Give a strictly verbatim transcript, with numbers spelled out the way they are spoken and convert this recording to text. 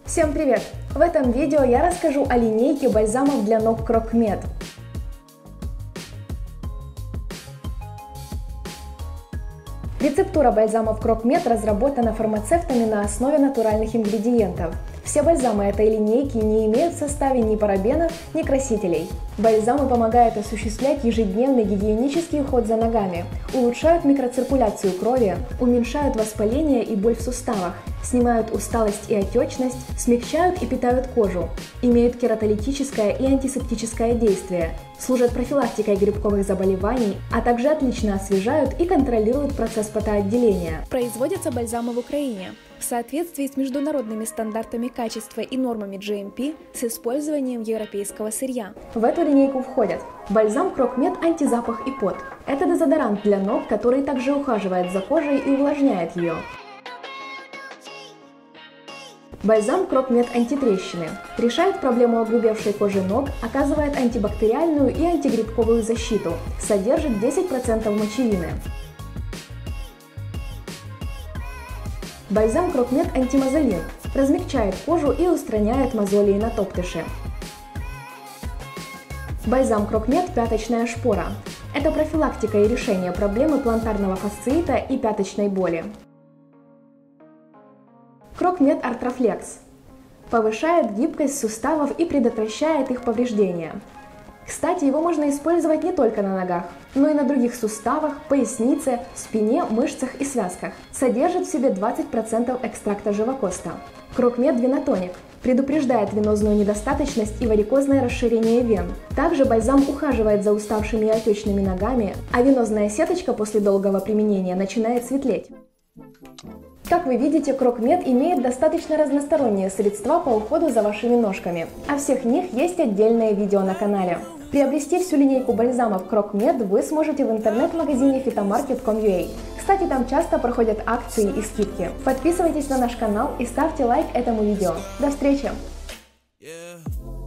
Всем привет! В этом видео я расскажу о линейке бальзамов для ног Крокмед. Рецептура бальзамов Крокмед разработана фармацевтами на основе натуральных ингредиентов. Все бальзамы этой линейки не имеют в составе ни парабенов, ни красителей. Бальзамы помогают осуществлять ежедневный гигиенический уход за ногами, улучшают микроциркуляцию крови, уменьшают воспаление и боль в суставах, снимают усталость и отечность, смягчают и питают кожу, имеют кератолитическое и антисептическое действие, служат профилактикой грибковых заболеваний, а также отлично освежают и контролируют процесс потоотделения. Производятся бальзамы в Украине в соответствии с международными стандартами качества и нормами джи эм пи с использованием европейского сырья. В эту линейку входят бальзам Крокмед антизапах и пот. Это дезодорант для ног, который также ухаживает за кожей и увлажняет ее. Бальзам Крокмед антитрещины. Решает проблему огрубевшей кожи ног, оказывает антибактериальную и антигрибковую защиту. Содержит десять процентов мочевины. Бальзам Крокмед антимозолин. Размягчает кожу и устраняет мозоли и натоптыши. Бальзам Крокмед пяточная шпора. Это профилактика и решение проблемы плантарного фасциита и пяточной боли. Крокмед Артрофлекс. Повышает гибкость суставов и предотвращает их повреждения. Кстати, его можно использовать не только на ногах, но и на других суставах, пояснице, спине, мышцах и связках. Содержит в себе двадцать процентов экстракта живокоста. Крокмед Венотоник. Предупреждает венозную недостаточность и варикозное расширение вен. Также бальзам ухаживает за уставшими и отечными ногами, а венозная сеточка после долгого применения начинает светлеть. Как вы видите, Крокмед имеет достаточно разносторонние средства по уходу за вашими ножками. О всех них есть отдельное видео на канале. Приобрести всю линейку бальзамов Крокмед вы сможете в интернет-магазине фитомаркет точка ком точка ю а. Кстати, там часто проходят акции и скидки. Подписывайтесь на наш канал и ставьте лайк этому видео. До встречи! Yeah.